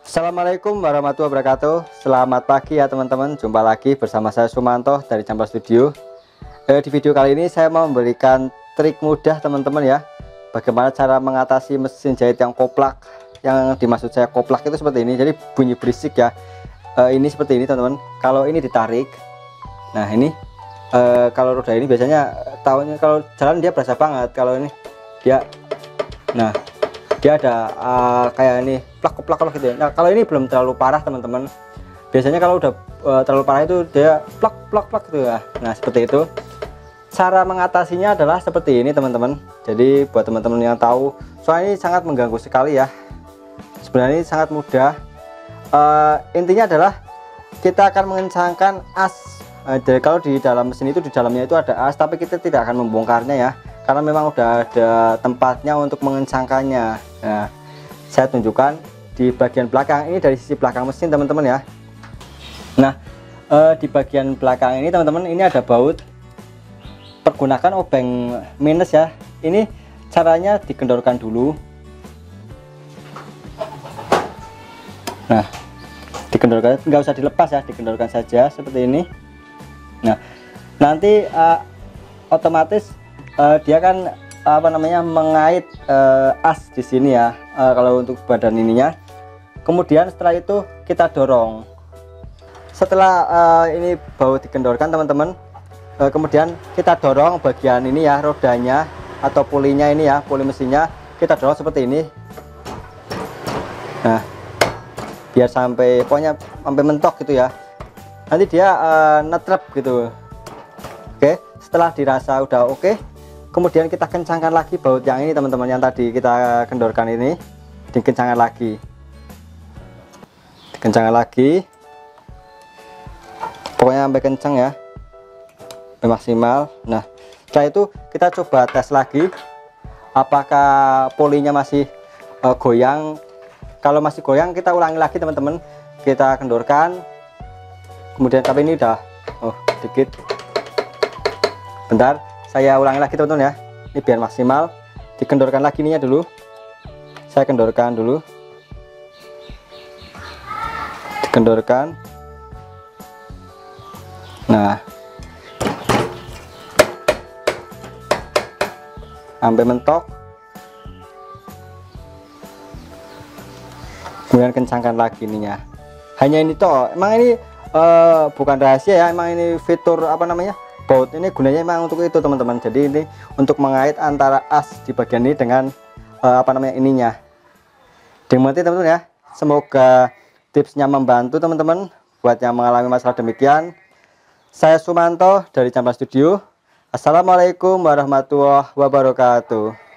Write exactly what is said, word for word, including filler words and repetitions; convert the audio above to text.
Assalamualaikum warahmatullahi wabarakatuh. Selamat pagi ya teman-teman. Jumpa lagi bersama saya Sumanto dari Campla Studio. eh, Di video kali ini saya mau memberikan trik mudah teman-teman ya, bagaimana cara mengatasi mesin jahit yang koplak. Yang dimaksud saya koplak itu seperti ini, jadi bunyi berisik ya. eh, Ini seperti ini teman-teman. Kalau ini ditarik, nah ini eh, kalau roda ini biasanya tahunya kalau jalan dia berasa banget. Kalau ini dia, nah dia ada uh, kayak ini plak plak plak gitu ya. Nah kalau ini belum terlalu parah teman-teman, biasanya kalau udah uh, terlalu parah itu dia plak plak plak gitu ya. Nah seperti itu. Cara mengatasinya adalah seperti ini teman-teman. Jadi buat teman-teman yang tahu, soalnya ini sangat mengganggu sekali ya, sebenarnya ini sangat mudah. Uh, intinya adalah kita akan mengencangkan as. uh, jadi kalau di dalam mesin itu, di dalamnya itu ada as, tapi kita tidak akan membongkarnya ya, karena memang udah ada tempatnya untuk mengencangkannya. Nah saya tunjukkan di bagian belakang ini, dari sisi belakang mesin teman-teman ya. Nah eh, di bagian belakang ini teman-teman, ini ada baut. Pergunakan obeng minus ya. Ini caranya dikendorkan dulu. Nah dikendorkan, nggak usah dilepas ya, dikendorkan saja seperti ini. Nah nanti eh, otomatis uh, dia kan apa namanya mengait uh, as di sini ya, uh, kalau untuk badan ininya. Kemudian setelah itu kita dorong. Setelah uh, ini baut dikendorkan teman-teman, uh, kemudian kita dorong bagian ini ya, rodanya atau pulinya ini ya, puli mesinnya kita dorong seperti ini. Nah biar sampai pokoknya sampai mentok gitu ya, nanti dia uh, netrep gitu. Oke, setelah dirasa udah oke, kemudian kita kencangkan lagi baut yang ini teman-teman, yang tadi kita kendorkan ini, dikencangkan lagi, dikencangkan lagi, pokoknya sampai kencang ya, sampai maksimal. Nah setelah itu kita coba tes lagi apakah polinya masih uh, goyang. Kalau masih goyang kita ulangi lagi teman-teman, kita kendorkan, kemudian tapi ini udah oh dikit. Bentar, saya ulangi lagi teman-teman ya, ini biar maksimal. Dikendorkan lagi ininya dulu, saya kendorkan dulu, dikendorkan. Nah sampai mentok, kemudian kencangkan lagi ininya. Hanya ini toh, emang ini uh, bukan rahasia ya, emang ini fitur apa namanya, baut ini gunanya memang untuk itu teman-teman. Jadi ini untuk mengait antara as di bagian ini dengan uh, apa namanya ininya. Dimengerti teman-teman ya. Semoga tipsnya membantu teman-teman buat yang mengalami masalah demikian. Saya Sumanto dari Campla Studio. Assalamualaikum warahmatullahi wabarakatuh.